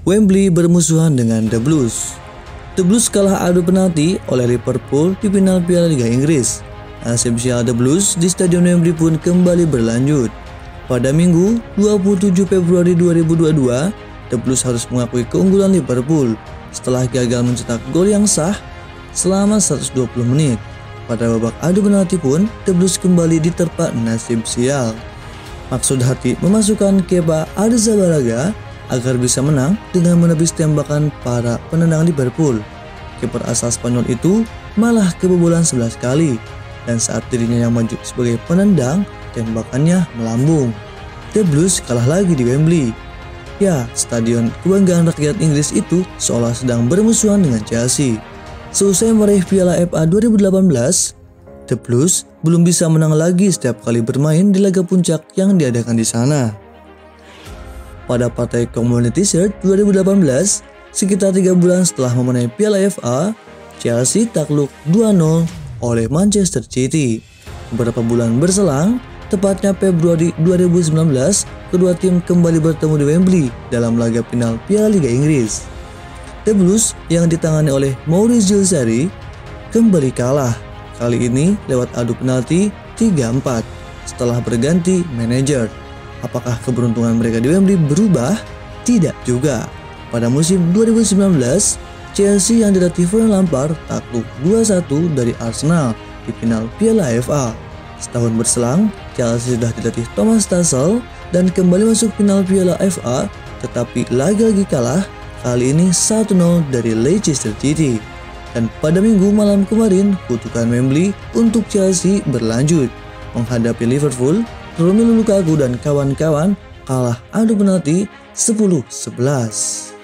Wembley bermusuhan dengan The Blues. The Blues kalah adu penalti oleh Liverpool di final Piala Liga Inggris. Nasib sial The Blues di Stadion Wembley pun kembali berlanjut. Pada Minggu 27 Februari 2022, The Blues harus mengakui keunggulan Liverpool setelah gagal mencetak gol yang sah selama 120 menit. Pada babak adu penalti pun, The Blues kembali diterpa nasib sial. Maksud hati memasukkan Kepa Arrizabalaga agar bisa menang dengan menepis tembakan para penendang Liverpool. Kiper asal Spanyol itu malah kebobolan 11 kali, dan saat dirinya yang maju sebagai penendang, tembakannya melambung. The Blues kalah lagi di Wembley. Ya, stadion kebanggaan rakyat Inggris itu seolah sedang bermusuhan dengan Chelsea. Seusai meraih Piala FA 2018, The Blues belum bisa menang lagi setiap kali bermain di laga puncak yang diadakan di sana. Pada partai Community Shield 2018, sekitar 3 bulan setelah memenangi Piala FA, Chelsea takluk 2-0 oleh Manchester City. Beberapa bulan berselang, tepatnya Februari 2019, kedua tim kembali bertemu di Wembley dalam laga final Piala Liga Inggris. The Blues yang ditangani oleh Maurizio Sarri kembali kalah, kali ini lewat adu penalti 3-4 setelah berganti manajer. Apakah keberuntungan mereka di Wembley berubah? Tidak juga. Pada musim 2019, Chelsea yang dilatih Frank Lampard takluk 2-1 dari Arsenal di final Piala FA. Setahun berselang, Chelsea sudah dilatih Thomas Tuchel dan kembali masuk final Piala FA, tetapi lagi-lagi kalah, kali ini 1-0 dari Leicester City. Dan pada Minggu malam kemarin, kutukan Wembley untuk Chelsea berlanjut. Menghadapi Liverpool, Romelu Lukaku dan kawan-kawan kalah adu penalti 10-11.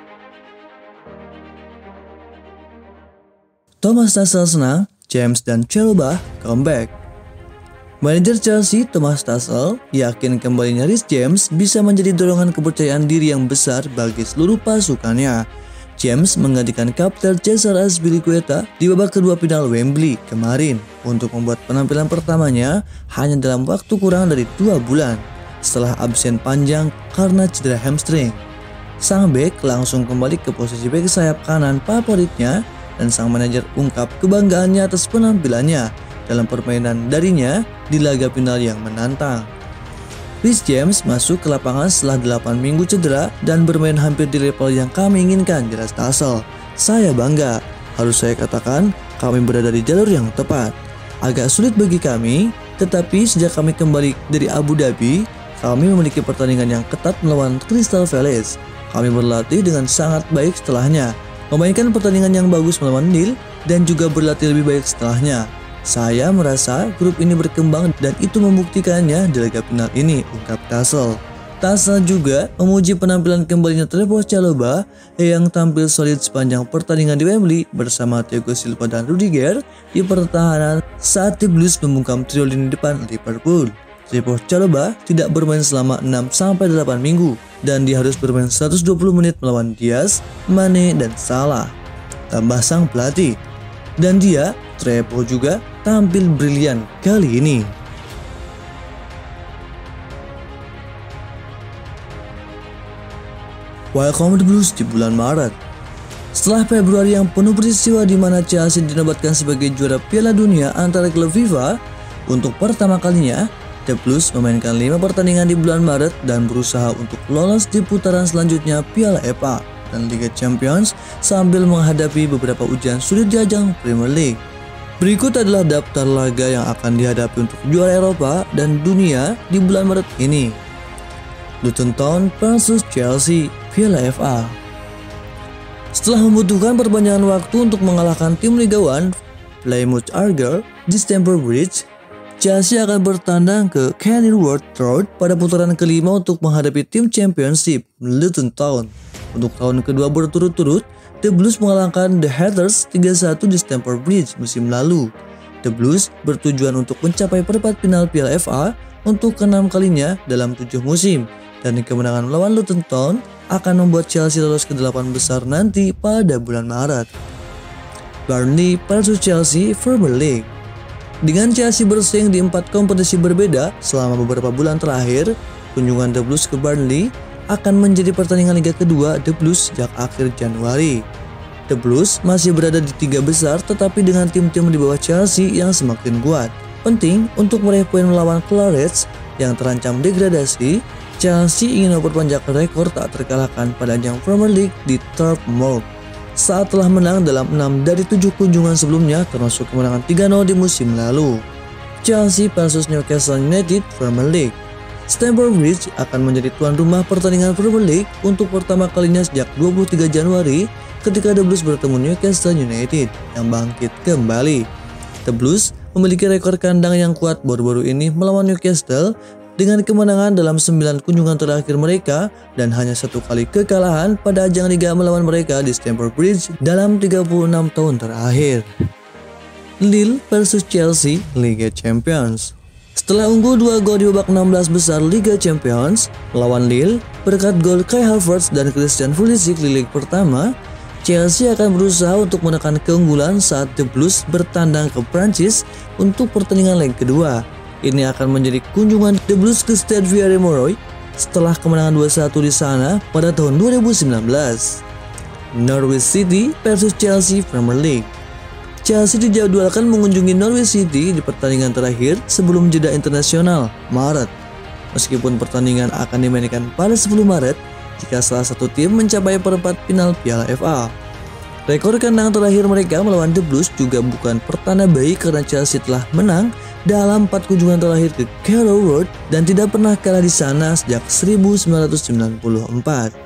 Thomas Tuchel senang, James dan Chalobah comeback. Manajer Chelsea Thomas Tuchel yakin kembalinya Reece James bisa menjadi dorongan kepercayaan diri yang besar bagi seluruh pasukannya. James menggantikan kapten Cesar Azpilicueta di babak kedua final Wembley kemarin untuk membuat penampilan pertamanya hanya dalam waktu kurang dari 2 bulan setelah absen panjang karena cedera hamstring. Sang bek langsung kembali ke posisi bek sayap kanan favoritnya dan sang manajer ungkap kebanggaannya atas penampilannya dalam permainan darinya di laga final yang menantang. Reece James masuk ke lapangan setelah 8 minggu cedera dan bermain hampir di level yang kami inginkan, jelas Tuchel. Saya bangga, harus saya katakan kami berada di jalur yang tepat. Agak sulit bagi kami, tetapi sejak kami kembali dari Abu Dhabi, kami memiliki pertandingan yang ketat melawan Crystal Palace. Kami berlatih dengan sangat baik setelahnya, memainkan pertandingan yang bagus melawan Lille dan juga berlatih lebih baik setelahnya. Saya merasa grup ini berkembang dan itu membuktikannya di laga final ini, ungkap Tuchel. Tuchel juga memuji penampilan kembalinya Trevoh Chalobah yang tampil solid sepanjang pertandingan di Wembley bersama Thiago Silva dan Rudiger di pertahanan saat The Blues membungkam trio lini depan Liverpool. Trevoh Chalobah tidak bermain selama 6-8 minggu dan dia harus bermain 120 menit melawan Diaz, Mane, dan Salah. Tambah sang pelatih. Dan dia, Trevoh juga tampil brilian kali ini. Welcome to Blues di bulan Maret. Setelah Februari yang penuh peristiwa di mana Chelsea dinobatkan sebagai juara Piala Dunia antara klub FIFA, untuk pertama kalinya, The Blues memainkan 5 pertandingan di bulan Maret dan berusaha untuk lolos di putaran selanjutnya Piala FA dan Liga Champions sambil menghadapi beberapa ujian sulit di ajang Premier League. Berikut adalah daftar laga yang akan dihadapi untuk juara Eropa dan dunia di bulan Maret ini. Luton Town vs Chelsea, Piala FA. Setelah membutuhkan perpanjangan waktu untuk mengalahkan tim Liga 1 Plymouth Argyle di Stamford Bridge, Chelsea akan bertandang ke Kenilworth Road pada putaran kelima untuk menghadapi tim Championship Luton Town. Untuk tahun kedua berturut-turut, The Blues mengalahkan The Hatters 3-1 di Stamford Bridge musim lalu. The Blues bertujuan untuk mencapai perempat final Piala FA untuk ke-6 kalinya dalam 7 musim, dan kemenangan melawan Luton Town akan membuat Chelsea lolos ke 8 besar nanti pada bulan Maret. Burnley vs Chelsea Premier League. Dengan Chelsea bersaing di 4 kompetisi berbeda selama beberapa bulan terakhir, kunjungan The Blues ke Burnley akan menjadi pertandingan Liga kedua The Blues sejak akhir Januari. The Blues masih berada di 3 besar tetapi dengan tim-tim di bawah Chelsea yang semakin kuat. Penting untuk meraih poin melawan Clarets yang terancam degradasi. Chelsea ingin memperpanjang rekor tak terkalahkan pada ajang Premier League di Turf Moor saat telah menang dalam 6 dari 7 kunjungan sebelumnya termasuk kemenangan 3-0 di musim lalu. Chelsea versus Newcastle United Premier League. Stamford Bridge akan menjadi tuan rumah pertandingan Premier League untuk pertama kalinya sejak 23 Januari ketika The Blues bertemu Newcastle United yang bangkit kembali. The Blues memiliki rekor kandang yang kuat baru-baru ini melawan Newcastle dengan kemenangan dalam 9 kunjungan terakhir mereka dan hanya 1 kali kekalahan pada ajang Liga melawan mereka di Stamford Bridge dalam 36 tahun terakhir. Lille versus Chelsea Liga Champions. Setelah unggul 2 gol di babak 16 besar Liga Champions melawan Lille berkat gol Kai Havertz dan Christian Pulisic di leg pertama, Chelsea akan berusaha untuk menekan keunggulan saat The Blues bertandang ke Prancis untuk pertandingan leg kedua. Ini akan menjadi kunjungan The Blues ke Stade Pierre-Mauroy setelah kemenangan 2-1 di sana pada tahun 2019. Norwich City versus Chelsea Premier League. Chelsea dijadwalkan mengunjungi Norwich City di pertandingan terakhir sebelum jeda internasional Maret. Meskipun pertandingan akan dimainkan pada 10 Maret jika salah satu tim mencapai perempat final Piala FA. Rekor kandang terakhir mereka melawan The Blues juga bukan pertanda baik karena Chelsea telah menang dalam 4 kunjungan terakhir ke Carrow Road dan tidak pernah kalah di sana sejak 1994.